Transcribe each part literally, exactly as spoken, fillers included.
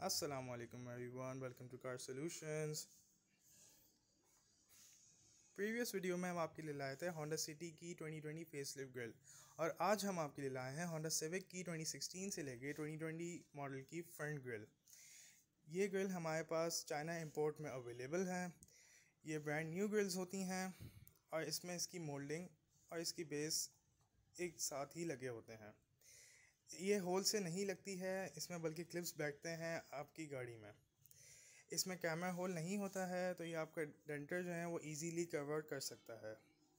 Assalamualaikum everyone, welcome to car solutions. Previous video में हम आपके लिए लाए थे होंडा सिटी की ट्वेंटी ट्वेंटी फेसलिफ्ट ग्रिल, और आज हम आपके लिए लाए हैं होंडा सिविक की ट्वेंटी सिक्सटीन से लेके ट्वेंटी ट्वेंटी मॉडल की फ्रंट ग्रिल। ये ग्रिल हमारे पास चाइना इंपोर्ट में अवेलेबल है। ये ब्रांड न्यू ग्रिल्स होती हैं और इसमें इसकी मोल्डिंग और इसकी बेस एक साथ ही लगे होते हैं। ये होल से नहीं लगती है इसमें, बल्कि क्लिप्स बैठते हैं आपकी गाड़ी में। इसमें कैमरा होल नहीं होता है, तो ये आपका डेंटर जो है वो इजीली कवर कर सकता है।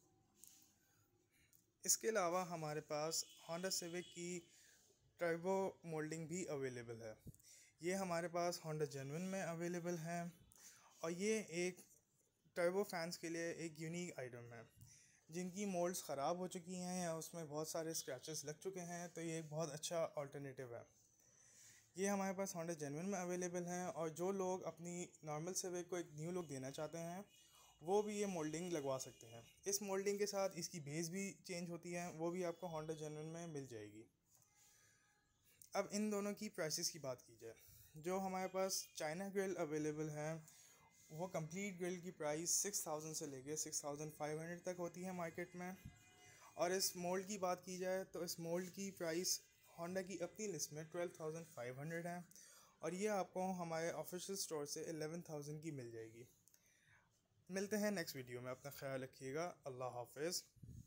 इसके अलावा हमारे पास होंडा सिविक की टर्बो मोल्डिंग भी अवेलेबल है। ये हमारे पास होंडा जेन्युइन में अवेलेबल है और ये एक टर्बो फैंस के लिए एक यूनिक आइटम है जिनकी मोल्ड्स ख़राब हो चुकी हैं या उसमें बहुत सारे स्क्रैचेस लग चुके हैं, तो ये एक बहुत अच्छा अल्टरनेटिव है। ये हमारे पास होंडा जेन्युइन में अवेलेबल हैं और जो लोग अपनी नॉर्मल सिविक को एक न्यू लुक देना चाहते हैं वो भी ये मोल्डिंग लगवा सकते हैं। इस मोल्डिंग के साथ इसकी बेस भी चेंज होती है, वो भी आपको होंडा जेन्युइन में मिल जाएगी। अब इन दोनों की प्राइसेस की बात की जाए, जो हमारे पास चाइना ग्रिल अवेलेबल है वो कंप्लीट ग्रिल की प्राइस सिक्स थाउजेंड से लेके सिक्स थाउजेंड फाइव हंड्रेड तक होती है मार्केट में। और इस मोल्ड की बात की जाए तो इस मोल्ड की प्राइस होंडा की अपनी लिस्ट में ट्वेल्व थाउजेंड फाइव हंड्रेड है और ये आपको हमारे ऑफिशियल स्टोर से एलेवन थाउजेंड की मिल जाएगी। मिलते हैं नेक्स्ट वीडियो में, अपना ख्याल रखिएगा। अल्लाह हाफिज़।